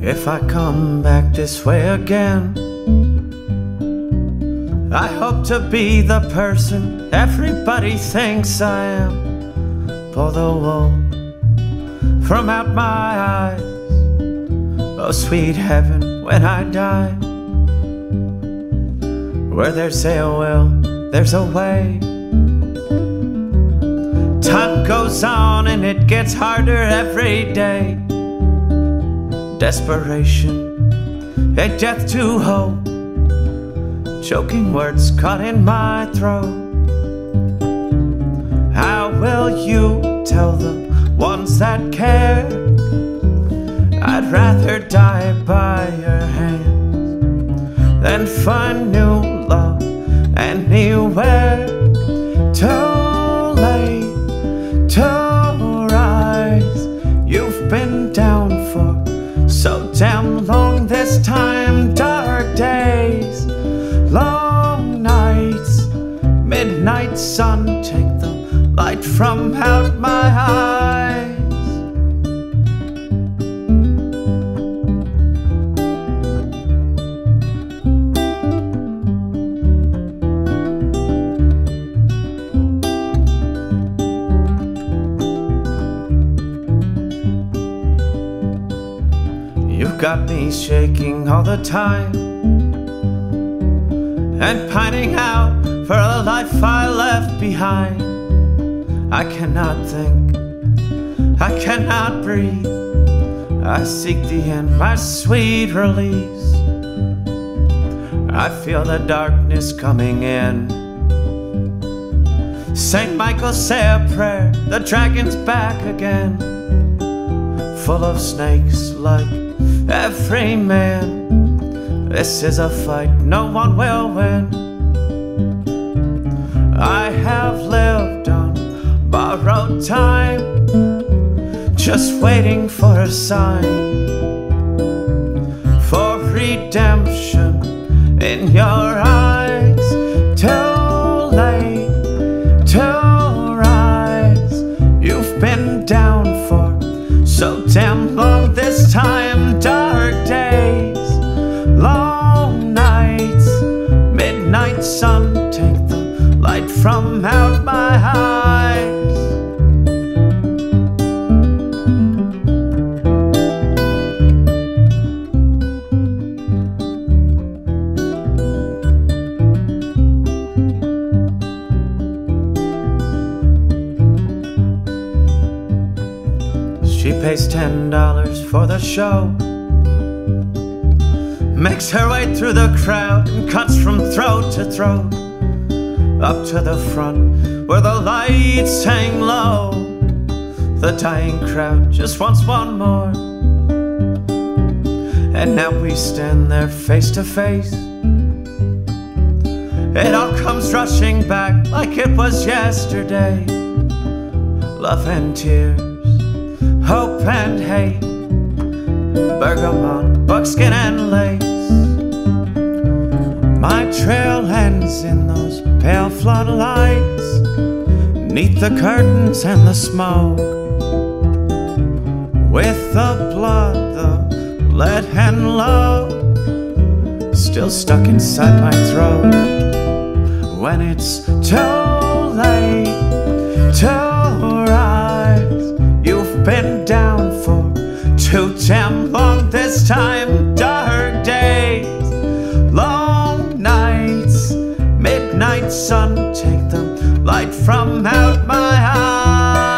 If I come back this way again, I hope to be the person everybody thinks I am. Pull the wool from out my eyes. Oh, sweet heaven, when I die. Where there's a will, there's a way. Time goes on and it gets harder every day. Desperation, a death to hope, choking words caught in my throat. How will you tell the ones that care? I'd rather die by your hands than find new love anywhere. Too late to rise. You've been down for so damn long this time. Dark days, long nights, midnight sun, take the light from out my eyes. You've got me shaking all the time and pining out for a life I left behind. I cannot think, I cannot breathe. I seek the end, my sweet release. I feel the darkness coming in. Saint Michael, say a prayer, the dragon's back again. Full of snakes like every man. This is a fight no one will win. I have lived on borrowed time, just waiting for a sign, for redemption in your eyes. Too late to rise. You've been down for so damn long this time. Dark days, long nights, midnight sun, take the light from out my eyes. She pays $10 for the show, makes her way through the crowd and cuts from throat to throat, up to the front where the lights hang low. The dying crowd just wants one more, and now we stand there face to face. It all comes rushing back like it was yesterday. Love and tears, hope and hate, bergamot, buckskin and lace. My trail ends in those pale floodlights, neath the curtains and the smoke, with the blood, the lead and love still stuck inside my throat. When it's too late to rise, you've been down for too damn long this time. Dark days, long nights, midnight sun, take the light from out my eyes.